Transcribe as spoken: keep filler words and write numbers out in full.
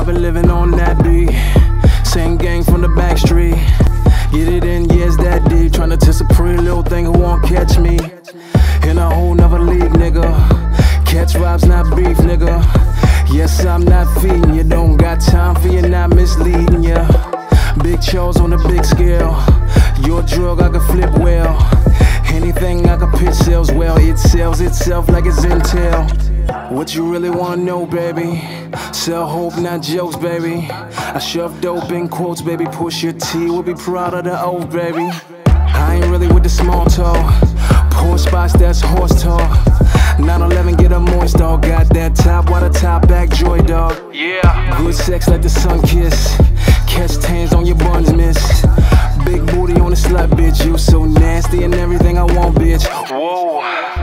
been living on that beat. Same gang from the back street. Get it in, yeah, it's that deep. Tryna test a pretty little thing who won't catch me. In a whole nother league, nigga. Catch vibes, not beef, nigga. Yes, I'm not feeding you. Don't got time for you, not misleading ya. Big chose on a big scale. Your drug, I can flip well. Anything I can pitch sells well. It sells itself like it's Intel. What you really wanna know, baby? Sell hope, not jokes, baby. I shove dope in quotes, baby. Push your T, we'll be proud of the oath, baby. I ain't really with the small talk. Poor spots, that's horse talk. nine eleven, get a moist dog. Got that top, water top back, joy dog. Yeah. Good sex like the sun kiss. Catch tans on your buns, miss. Big booty on the slut, bitch. You so nasty and everything I want, bitch. Whoa.